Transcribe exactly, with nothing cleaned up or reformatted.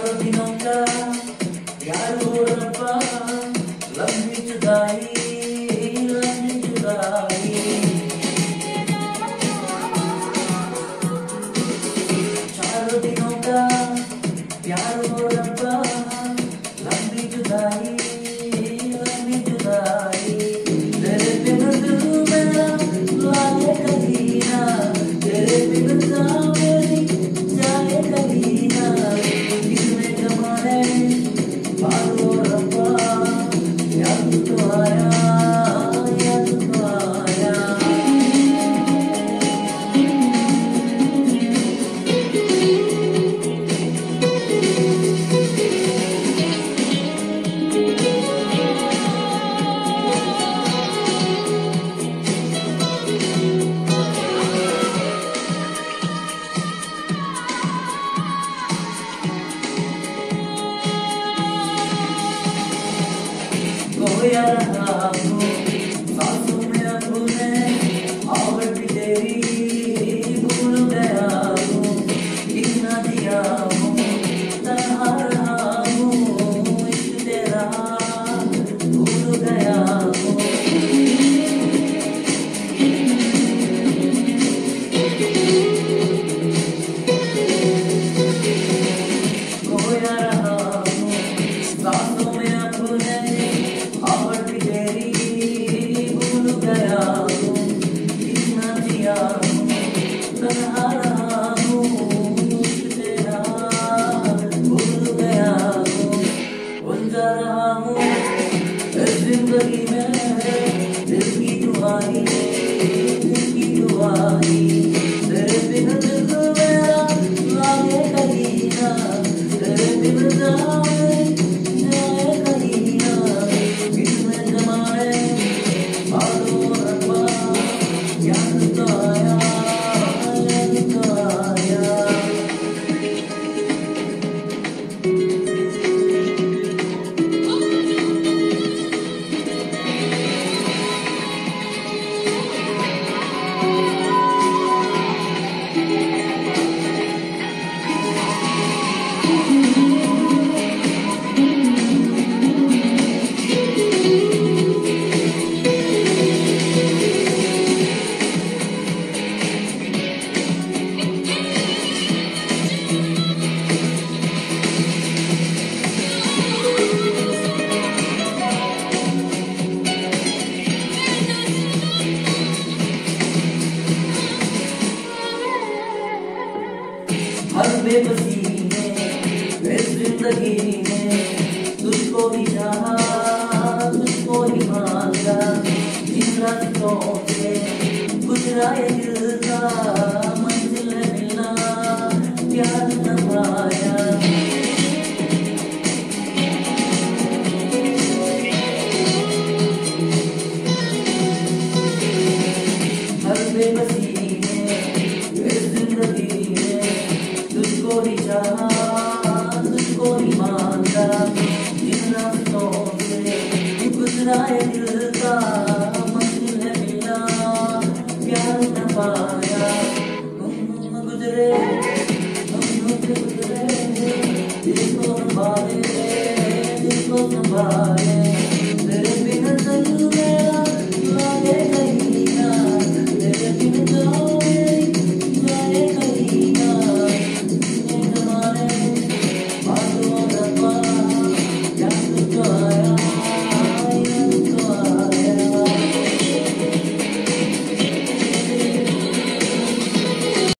चारों दिनों का प्यार हो रब्बा, लंबी जुदाई लंबी जुदाई। चारों दिनों का प्यार हो रब्बा, लंबी जुदाई लंबी जुदाई। तेरे बिन दिल मेरा लागे कहीं ना, तेरे बिन जान मेरी जाए कहीं ना। कितने जमाने पार हो रब्बा, याद तो आया याद तो आया। खोया रहा हूँ सांसों में अपने, आवट भी तेरी भूल गया हूँ। कितना दिया हूँ तन्हा रहा हूँ, इश्क तेरा भूल गया हूँ। खोया रहा हूँ सांसों में अपने, आवट भी तेरी भूल गया हूँ। कितना जिया हूँ तन्हा रहा हूँ, इश्क तेरा भूल गया हूँ। उलझा रहा हूँ इस जिंदगी में, दिल की दुआई दिल की दुआई। तेरे बिन दिल मेरा लागे कहीं ना, तेरे बिन जाए जाए कहीं ना। कितने जमाने पार हो रब्बा, याद तो आया याद तो आया। हर बेबसी में इस जिंदगी में, तुझको ही चाहा तुझको ही मांगा। जिन रास्तों से गुजरा ये दिल का, मंजिल है मिलना प्यार न पाया। हर बेबसी में इस जिंदगी में, तुझको ही चाहा तुझको ही मांगा। जिन रास्तों से गुजरा ये दिल का, मंजिल है मिलना प्यार न पाया। तुम गुजरे तुम गुजरे, दिल को संभाले दिल को संभाले।